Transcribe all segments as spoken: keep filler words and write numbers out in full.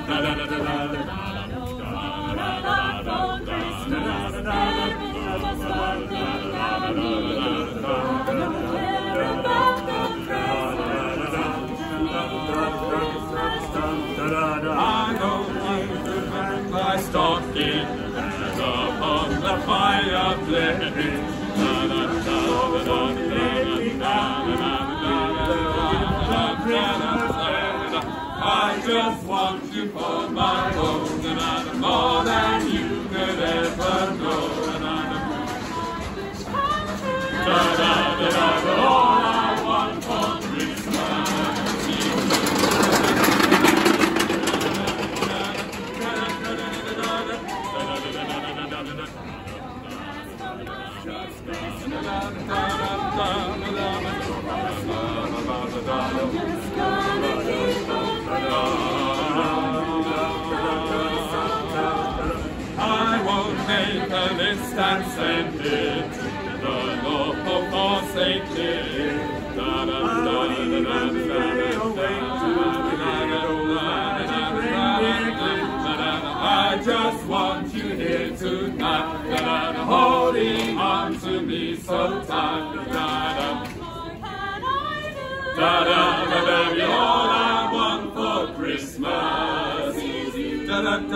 My stocking and upon the fireplace. I just want you for my own, and I'm more than you could ever know. And I'm all I want for Christmas. I won't make a list and send it to the Lord forsaken. I just want you here tonight, holding on to me so tight. Baby, all I want for Christmas is you.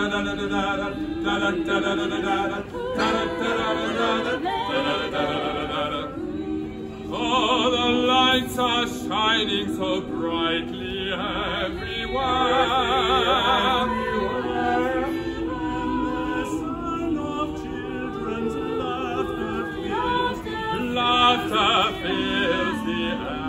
Oh, the lights are shining so brightly everywhere. The sound of children's laughter fills, laughter fills the air.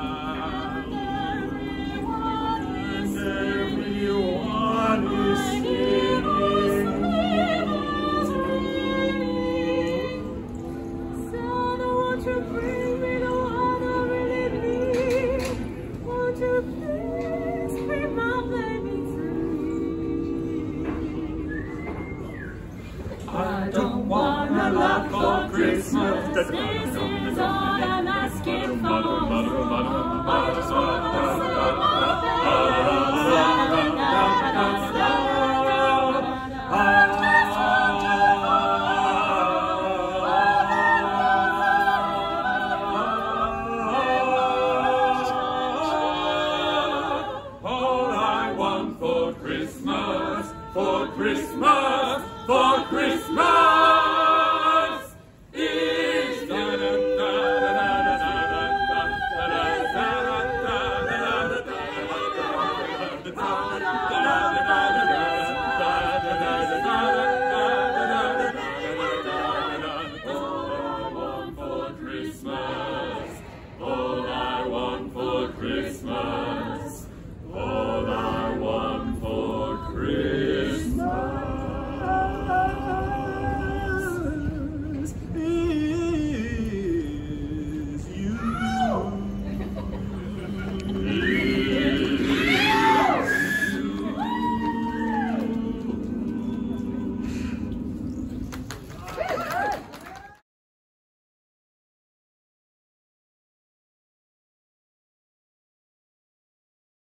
I don't want a lot for Christmas. This is all I'm asking for. I just want all I want for Christmas, for Christmas, for Christmas.